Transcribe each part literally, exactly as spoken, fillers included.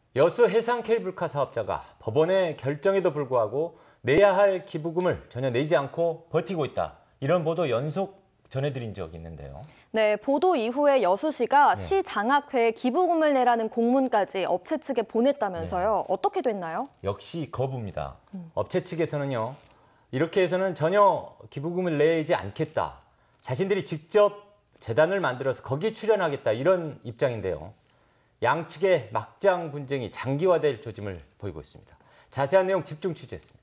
여수 해상 케이블카 사업자가 법원의 결정에도 불구하고 내야 할 기부금을 전혀 내지 않고 버티고 있다. 이런 보도 연속 전해드린 적이 있는데요. 네, 보도 이후에 여수시가 네. 시 장학회에 기부금을 내라는 공문까지 업체 측에 보냈다면서요. 네. 어떻게 됐나요? 역시 거부입니다. 음. 업체 측에서는요. 이렇게 해서는 전혀 기부금을 내지 않겠다. 자신들이 직접 재단을 만들어서 거기에 출연하겠다. 이런 입장인데요. 양측의 막장 분쟁이 장기화될 조짐을 보이고 있습니다. 자세한 내용 집중 취재했습니다.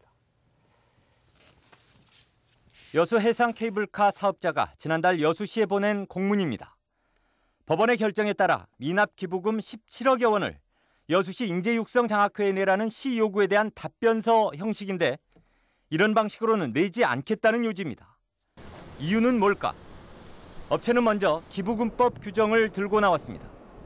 여수 해상 케이블카 사업자가 지난달 여수시에 보낸 공문입니다. 법원의 결정에 따라 미납 기부금 십칠억여 원을 여수시 인재육성 장학회에 내라는 시 요구에 대한 답변서 형식인데 이런 방식으로는 내지 않겠다는 요지입니다. 이유는 뭘까? 업체는 먼저 기부금법 규정을 들고 나왔습니다.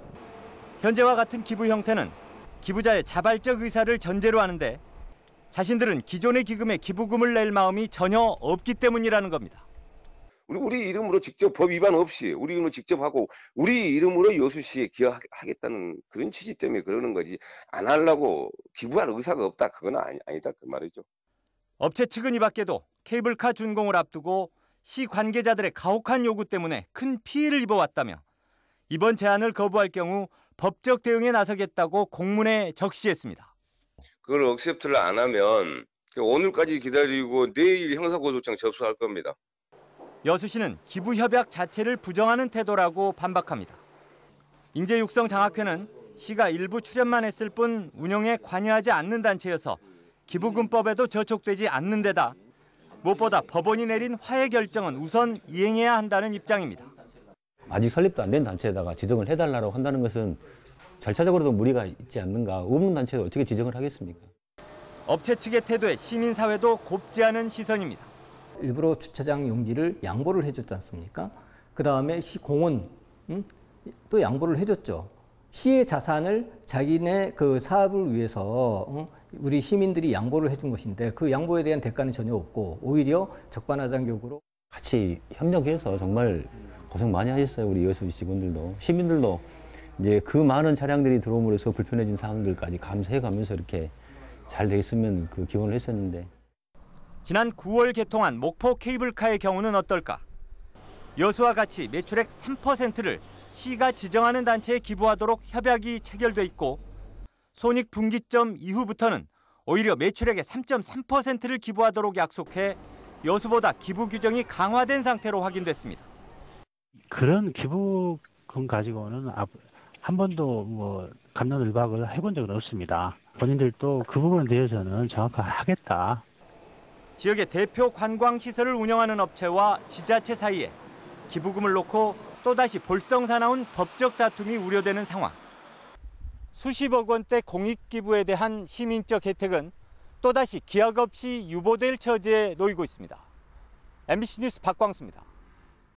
현재와 같은 기부 형태는 기부자의 자발적 의사를 전제로 하는데 자신들은 기존의 기금에 기부금을 낼 마음이 전혀 없기 때문이라는 겁니다. 우리 이름으로 직접 법 위반 없이 우리 이름으로 직접 하고 우리 이름으로 여수시에 기여하겠다는 그런 취지 때문에 그러는 거지 안 하려고 기부할 의사가 없다 그건 아니, 아니다 그 말이죠. 업체 측은 이 밖에도 케이블카 준공을 앞두고 시 관계자들의 가혹한 요구 때문에 큰 피해를 입어왔다며 이번 제안을 거부할 경우 법적 대응에 나서겠다고 공문에 적시했습니다. 그걸 억셉트를 안 하면 오늘까지 기다리고 내일 형사고소장 접수할 겁니다. 여수시는 기부 협약 자체를 부정하는 태도라고 반박합니다. 인재육성 장학회는 시가 일부 출연만 했을 뿐 운영에 관여하지 않는 단체여서 기부금법에도 저촉되지 않는 데다 무엇보다 법원이 내린 화해 결정은 우선 이행해야 한다는 입장입니다. 아직 설립도 안 된 단체에다가 지정을 해달라고 한다는 것은 절차적으로도 무리가 있지 않는가. 없는 단체에 어떻게 지정을 하겠습니까? 업체 측의 태도에 시민사회도 곱지 않은 시선입니다. 일부러 주차장 용지를 양보를 해줬지 않습니까? 그다음에 시 공원 음? 또 양보를 해줬죠. 시의 자산을 자기네 그 사업을 위해서 음? 우리 시민들이 양보를 해준 것인데 그 양보에 대한 대가는 전혀 없고 오히려 적반하장격으로 같이 협력해서 정말 고생 많이 하셨어요. 우리 여수 직원들도 시민들도 이제 그 많은 차량들이 들어옴으로써 불편해진 상황들까지 감수해가면서 이렇게 잘 돼 있으면 그 기원을 했었는데 지난 구월 개통한 목포 케이블카의 경우는 어떨까? 여수와 같이 매출액 삼 퍼센트를 시가 지정하는 단체에 기부하도록 협약이 체결돼 있고 손익분기점 이후부터는 오히려 매출액의 삼 점 삼 퍼센트를 기부하도록 약속해 여수보다 기부 규정이 강화된 상태로 확인됐습니다. 그런 기부금 가지고는 한 번도 뭐 갑론을박을 해본 적은 없습니다. 본인들도 그 부분에 대해서는 정확하게 하겠다. 지역의 대표 관광시설을 운영하는 업체와 지자체 사이에 기부금을 놓고 또다시 볼썽사나운 법적 다툼이 우려되는 상황. 수십억 원대 공익기부에 대한 시민적 혜택은 또다시 기약 없이 유보될 처지에 놓이고 있습니다. 엠비씨 뉴스 박광수입니다.